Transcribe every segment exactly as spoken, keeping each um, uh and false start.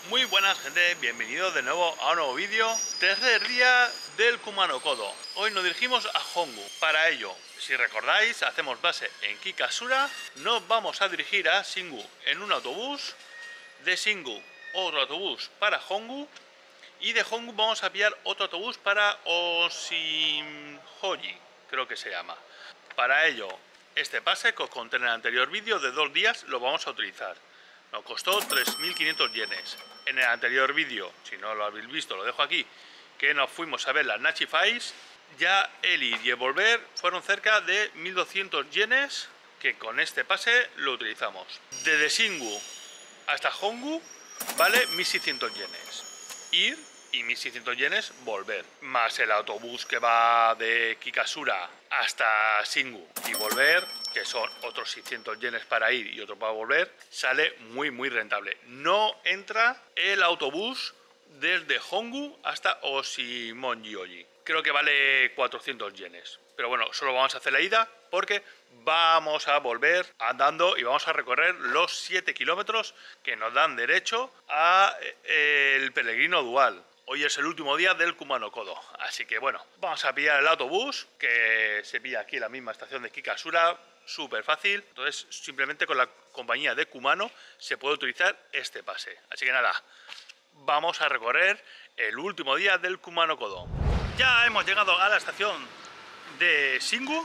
Muy buenas gente, bienvenidos de nuevo a un nuevo vídeo. Tercer día del Kumano Kodo. Hoy nos dirigimos a Hongu. Para ello, si recordáis, hacemos base en Kikasura. Nos vamos a dirigir a Shingu en un autobús. De Shingu otro autobús para Hongu. Y de Hongu vamos a pillar otro autobús para Oshimhoji, creo que se llama. Para ello, este pase que os conté en el anterior vídeo de dos días lo vamos a utilizar. Nos costó tres mil quinientos yenes. En el anterior vídeo, si no lo habéis visto, lo dejo aquí, que nos fuimos a ver las Nachi Fais. Ya el ir y el volver fueron cerca de mil doscientos yenes, que con este pase lo utilizamos. Desde Shingu hasta Hongu vale mil seiscientos yenes. Ir y mil seiscientos yenes volver. Más el autobús que va de Kikasura hasta Shingu y volver, que son otros seiscientos yenes para ir y otro para volver, sale muy muy rentable. No entra el autobús desde Hongu hasta Oshimon-Yoji. Creo que vale cuatrocientos yenes. Pero bueno, solo vamos a hacer la ida porque vamos a volver andando y vamos a recorrer los siete kilómetros que nos dan derecho a el peregrino dual. Hoy es el último día del Kumano Kodo, así que bueno, vamos a pillar el autobús que se pilla aquí en la misma estación de Kikasura, súper fácil. Entonces simplemente con la compañía de Kumano se puede utilizar este pase. Así que nada, vamos a recorrer el último día del Kumano Kodo. Ya hemos llegado a la estación de Shingu.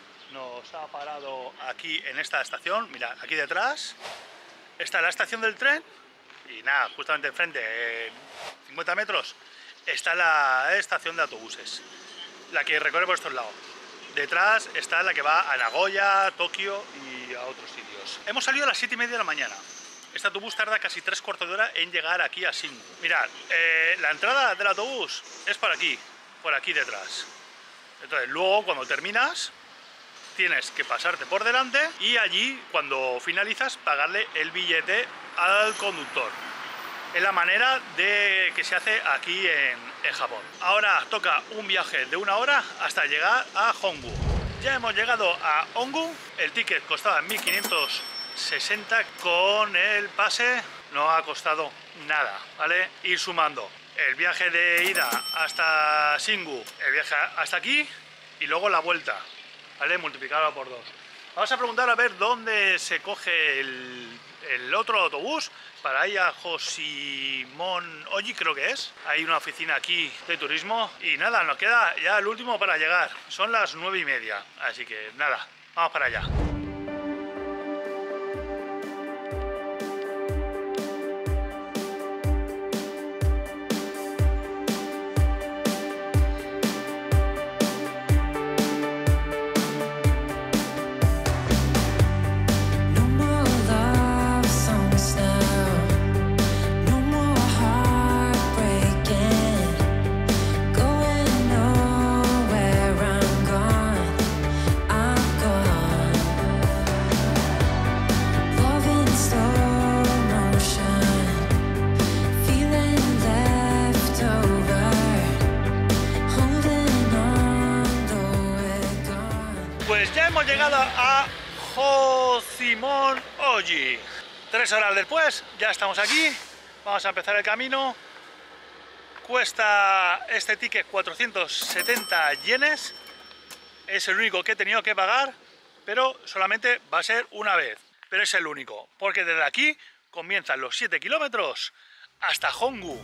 Nos ha parado aquí en esta estación. Mirad, aquí detrás está la estación del tren. Y nada, justamente enfrente, cincuenta metros, está la estación de autobuses, la que recorre por estos lados. Detrás está la que va a Nagoya, Tokio y a otros sitios. Hemos salido a las siete y media de la mañana. Este autobús tarda casi tres cuartos de hora en llegar aquí a Shingu. Mirad, eh, la entrada del autobús es por aquí, por aquí detrás. Entonces luego cuando terminas tienes que pasarte por delante y allí cuando finalizas pagarle el billete al conductor. Es la manera de que se hace aquí en, en Japón. Ahora toca un viaje de una hora hasta llegar a Hongu. Ya hemos llegado a Hongu. El ticket costaba mil quinientos sesenta. Con el pase no ha costado nada, ¿vale? Ir sumando el viaje de ida hasta Shingu, el viaje hasta aquí y luego la vuelta, ¿vale? Multiplicarlo por dos. Vamos a preguntar a ver dónde se coge el, el otro autobús para ir a Oshimon-Yoji, creo que es. Hay una oficina aquí de turismo y nada, nos queda ya el último para llegar. Son las nueve y media, así que nada, vamos para allá. Pues ya hemos llegado a Oshimon-Yoji. Tres horas después, ya estamos aquí. Vamos a empezar el camino. Cuesta este ticket cuatrocientos setenta yenes. Es el único que he tenido que pagar, pero solamente va a ser una vez. Pero es el único, porque desde aquí comienzan los siete kilómetros hasta Hongu.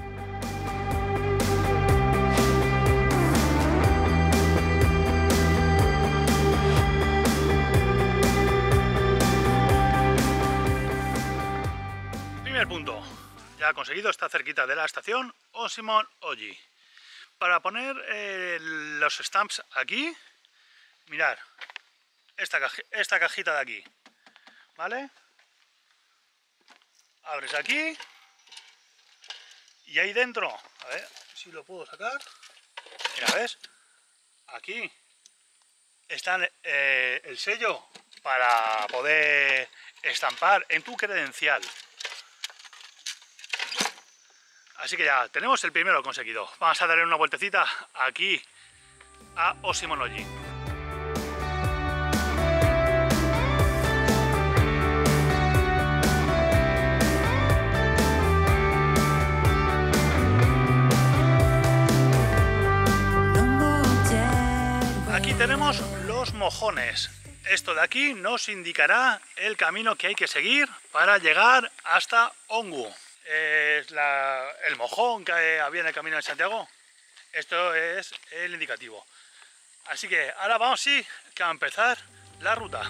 Primer punto, ya conseguido, está cerquita de la estación Oshimon-Yoji. Para poner eh, los stamps aquí, mirad, esta, caj esta cajita de aquí, ¿vale? Abres aquí y ahí dentro, a ver si lo puedo sacar, mira, ¿ves? Aquí está eh, el sello para poder estampar en tu credencial. Así que ya tenemos el primero conseguido. Vamos a darle una vueltecita aquí a Oshimon-Yoji. tenemos los mojones. Esto de aquí nos indicará el camino que hay que seguir para llegar hasta Ongu. Es la, el mojón que había en el camino de Santiago. Esto es el indicativo. Así que ahora vamos sí, a empezar la ruta.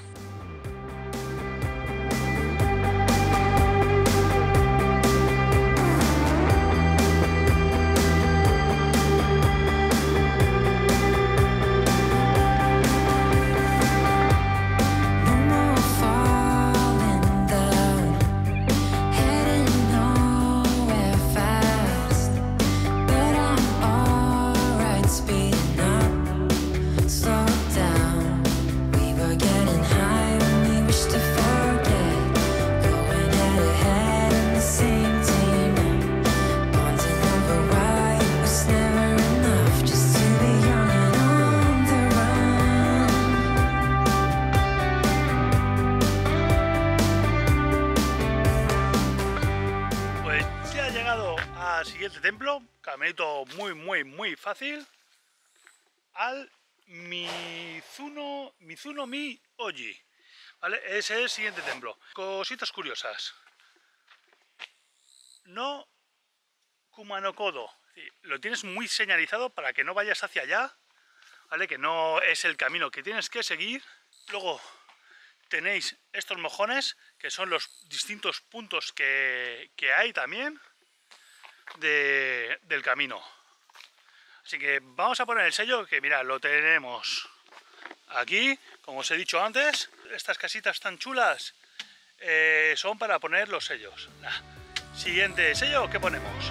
Siguiente templo, caminito muy muy muy fácil al Mizuno Mizuno Mi Oji, ¿vale? Ese es el siguiente templo. Cositas curiosas. No Kumanokodo, lo tienes muy señalizado para que no vayas hacia allá, ¿vale? Que no es el camino que tienes que seguir. Luego tenéis estos mojones, que son los distintos puntos que, que hay también De, del camino. Así que vamos a poner el sello, que mira, lo tenemos aquí, como os he dicho antes. Estas casitas tan chulas eh, son para poner los sellos. Nah. Siguiente sello, ¿qué ponemos?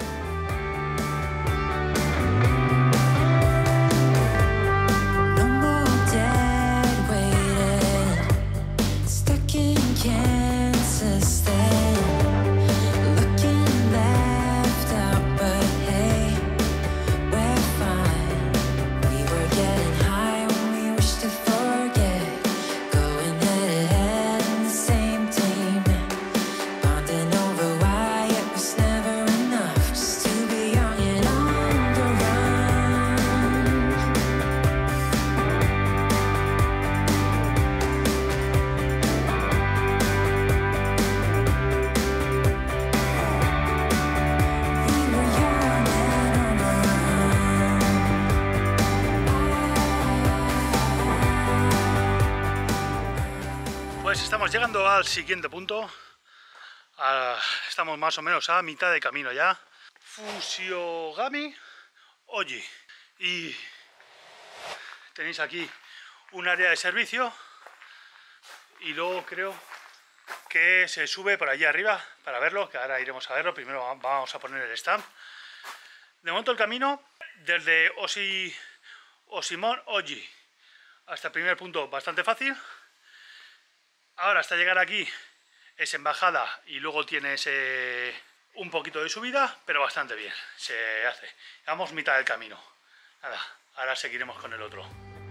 Estamos llegando al siguiente punto. Ah, estamos más o menos a mitad de camino ya. Fushigami Oji. Y tenéis aquí un área de servicio. Y luego creo que se sube por allí arriba para verlo, que ahora iremos a verlo. Primero vamos a poner el stand. De momento el camino desde Oshi, Oshimon Oji hasta el primer punto bastante fácil. Ahora hasta llegar aquí es en bajada y luego tienes eh, un poquito de subida, pero bastante bien, se hace. Vamos mitad del camino. Nada, ahora seguiremos con el otro.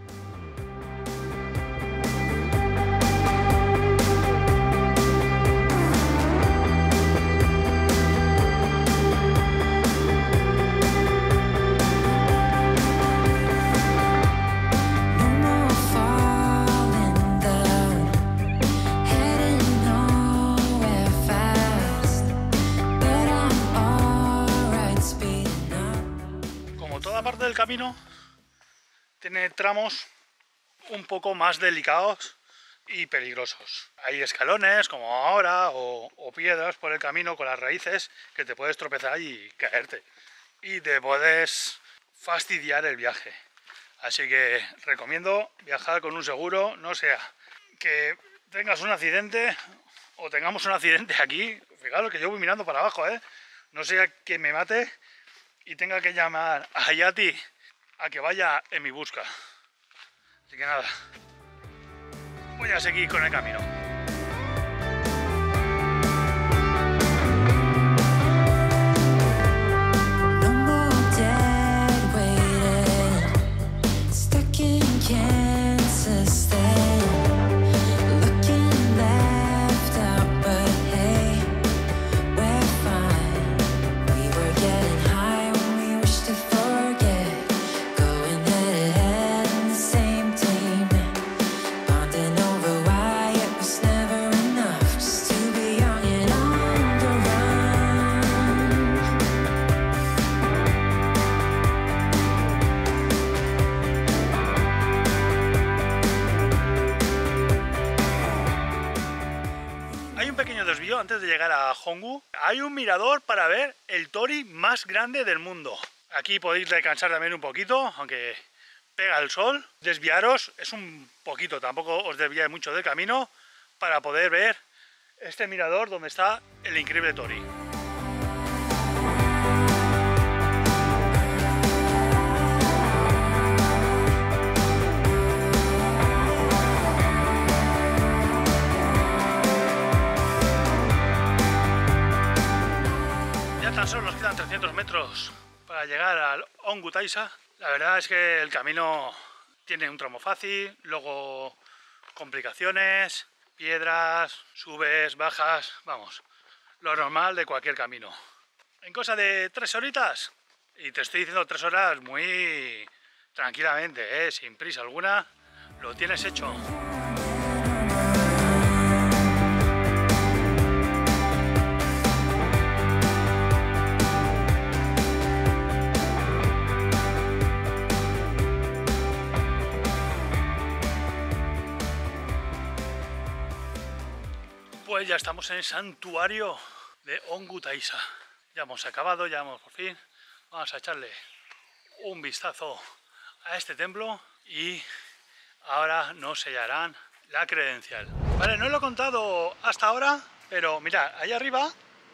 Parte del camino tiene tramos un poco más delicados y peligrosos. Hay escalones como ahora o, o piedras por el camino con las raíces que te puedes tropezar y caerte y te puedes fastidiar el viaje. Así que recomiendo viajar con un seguro, no sea que tengas un accidente o tengamos un accidente aquí. Fijaros que yo voy mirando para abajo, ¿eh? No sea que me mate y tenga que llamar a Hayati a que vaya en mi busca. Así que nada, voy a seguir con el camino. Same time. Hay un pequeño desvío antes de llegar a Honggu. Hay un mirador para ver el torii más grande del mundo. Aquí podéis descansar también un poquito, aunque pega el sol. Desviaros es un poquito, tampoco os desviáis mucho del camino para poder ver este mirador donde está el increíble torii. Tan solo nos quedan trescientos metros para llegar al Onggu Taisa. La verdad es que el camino tiene un tramo fácil, luego complicaciones, piedras, subes, bajas, vamos, lo normal de cualquier camino. En cosa de tres horitas, y te estoy diciendo tres horas muy tranquilamente, ¿eh? Sin prisa alguna, lo tienes hecho. Pues ya estamos en el santuario de Onggu Taisa. Ya hemos acabado, ya hemos por fin. Vamos a echarle un vistazo a este templo y ahora nos sellarán la credencial. Vale, no lo he contado hasta ahora, pero mirad, ahí arriba,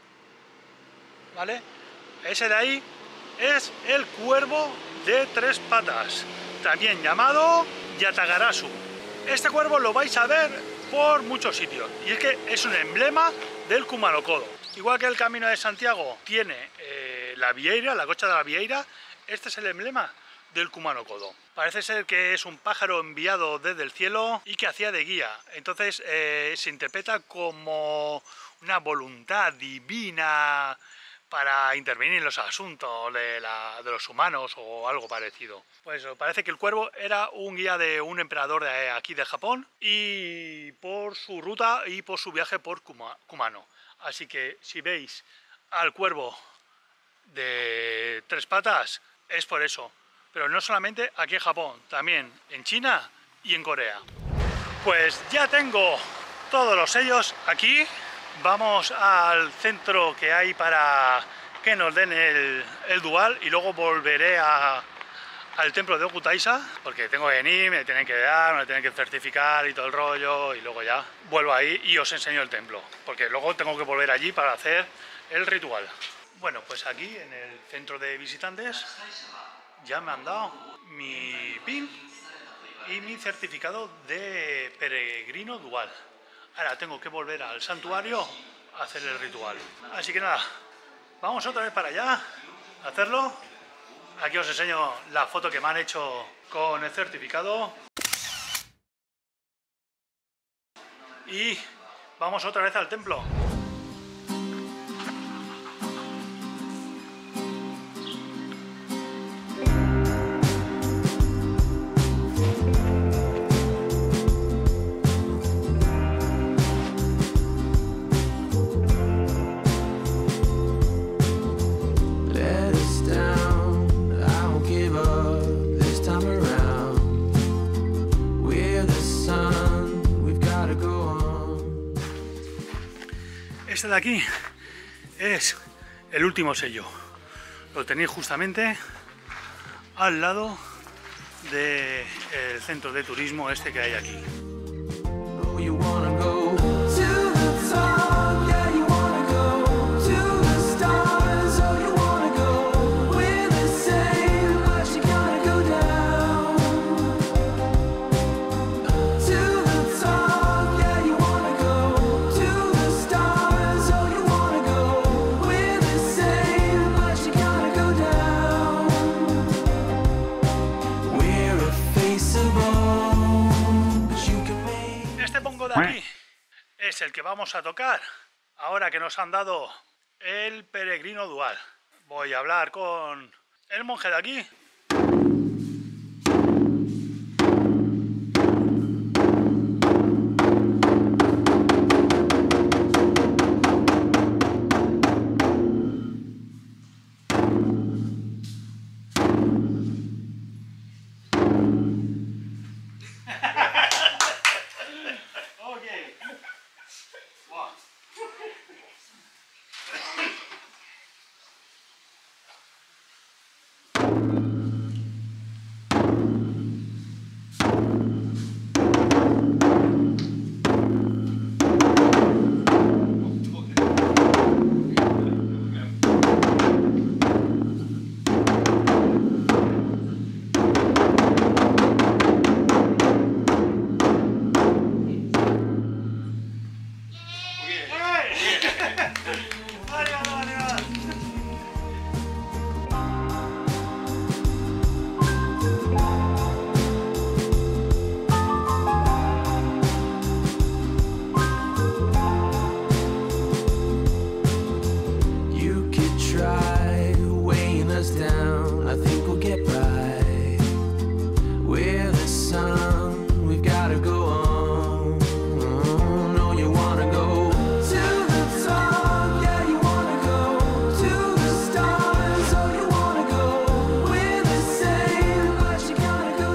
¿vale? Ese de ahí es el cuervo de tres patas, también llamado Yatagarasu. Este cuervo lo vais a ver por muchos sitios, y es que es un emblema del Kumano Kodo. Igual que el Camino de Santiago tiene eh, la vieira, la cocha de la vieira, este es el emblema del Kumano Kodo. Parece ser que es un pájaro enviado desde el cielo y que hacía de guía, entonces eh, se interpreta como una voluntad divina para intervenir en los asuntos de, la, de los humanos o algo parecido. Pues parece que el cuervo era un guía de un emperador de aquí de Japón y por su ruta y por su viaje por Kuma, Kumano. Así que si veis al cuervo de tres patas es por eso. Pero no solamente aquí en Japón, también en China y en Corea. Pues ya tengo todos los sellos aquí. Vamos al centro que hay para que nos den el, el dual y luego volveré a, al templo de Onggu Taisa, porque tengo que venir, me tienen que dar, me tienen que certificar y todo el rollo, y luego ya vuelvo ahí y os enseño el templo, porque luego tengo que volver allí para hacer el ritual. Bueno, pues aquí en el centro de visitantes ya me han dado mi pin y mi certificado de peregrino dual. Ahora tengo que volver al santuario a hacer el ritual. Así que nada, vamos otra vez para allá a hacerlo. Aquí os enseño la foto que me han hecho con el certificado. Y vamos otra vez al templo. Este de aquí es el último sello. Lo tenéis justamente al lado del centro de turismo este que hay aquí. Aquí es el que vamos a tocar ahora que nos han dado el peregrino dual. Voy a hablar con el monje de aquí. Vale, vale, vale, vale. You could try weighing us down. I think we'll get by. We're the sun, we've gotta go on. Oh, no, you wanna go to the top, yeah, you wanna go to the stars. Oh, you wanna go, we're the same, but you gotta go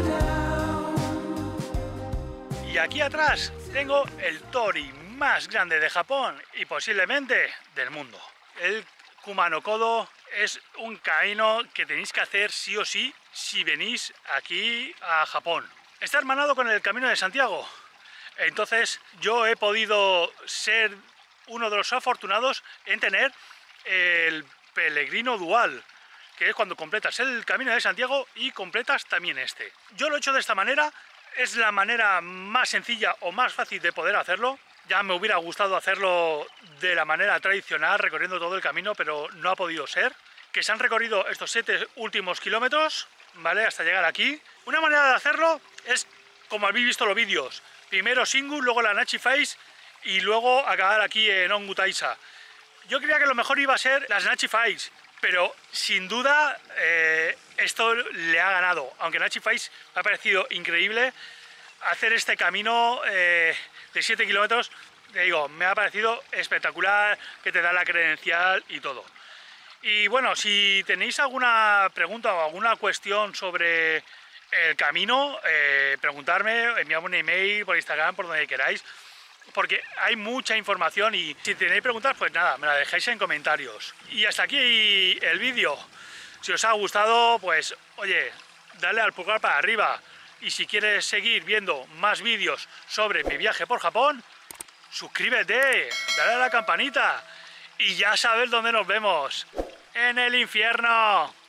down. Y aquí atrás tengo el tori más grande de Japón y posiblemente del mundo. El Kumano Kodo es un camino que tenéis que hacer sí o sí si venís aquí a Japón. Está hermanado con el Camino de Santiago. Entonces yo he podido ser uno de los afortunados en tener el Peregrino Dual, que es cuando completas el Camino de Santiago y completas también este. Yo lo he hecho de esta manera, es la manera más sencilla o más fácil de poder hacerlo. Ya me hubiera gustado hacerlo de la manera tradicional, recorriendo todo el camino, pero no ha podido ser. Que se han recorrido estos siete últimos kilómetros, ¿vale? Hasta llegar aquí. Una manera de hacerlo es como habéis visto los vídeos. Primero Shingu, luego la Nachi Face y luego acabar aquí en Ongu Taisa. Yo creía que lo mejor iba a ser las Nachi Face, pero sin duda eh, esto le ha ganado. Aunque Nachi Face me ha parecido increíble, hacer este camino eh, de siete kilómetros, te digo, me ha parecido espectacular, que te da la credencial y todo. Y bueno, si tenéis alguna pregunta o alguna cuestión sobre el camino, eh, preguntarme, enviadme un email por Instagram, por donde queráis, porque hay mucha información y si tenéis preguntas, pues nada, me la dejáis en comentarios. Y hasta aquí el vídeo. Si os ha gustado, pues oye, dale al pulgar para arriba. Y si quieres seguir viendo más vídeos sobre mi viaje por Japón, suscríbete, dale a la campanita y ya sabes dónde nos vemos. ¡En el infierno!